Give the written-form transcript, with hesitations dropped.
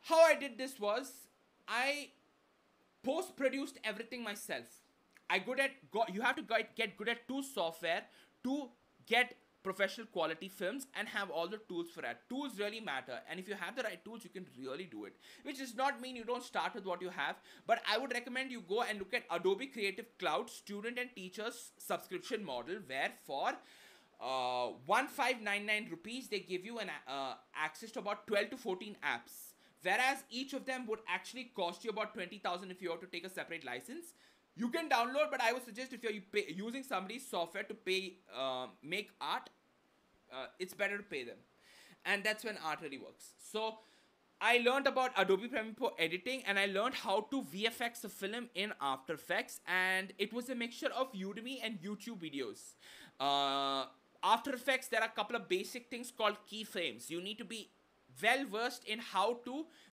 how I did this was I post-produced everything myself. You have to get good at tools software to get professional quality films and have all the tools for that. Tools really matter, and if you have the right tools, you can really do it. Which does not mean you don't start with what you have, but I would recommend you go and look at Adobe Creative Cloud student and teachers subscription model, where for 1599 rupees they give you an access to about 12 to 14 apps, whereas each of them would actually cost you about 20,000 if you were to take a separate license. You can download, but I would suggest if you're using somebody's software to pay make art, it's better to pay them, and that's when art really works. So I learned about Adobe Premiere Pro editing, and I learned how to VFX a film in After Effects, and it was a mixture of Udemy and YouTube videos. After Effects, there are a couple of basic things called keyframes. You need to be well versed in how to